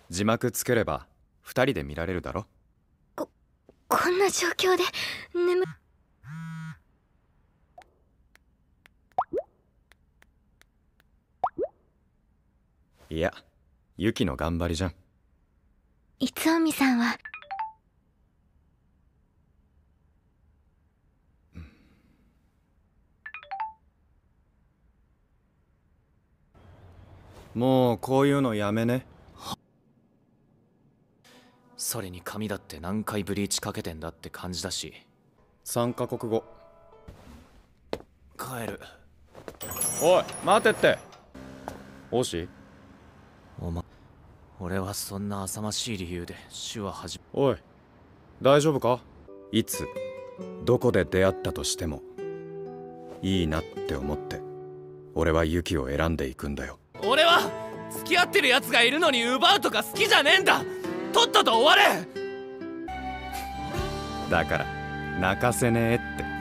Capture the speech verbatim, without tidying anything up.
字幕つければ二人で見られるだろ。 ここんな状況で眠いや、ユキの頑張りじゃん。 いつおみさんはもうこういうのやめね。 それに髪だって何回ブリーチかけてんだって感じだし。 さんカ国語。 帰る。 おい待てって。おしおま俺はそんな浅ましい理由で手話始め。 おい大丈夫か。いつどこで出会ったとしてもいいなって思って俺はユキを選んでいくんだよ。 俺は付き合ってるやつがいるのに奪うとか好きじゃねえんだ。とっとと終われ。 だから泣かせねえって。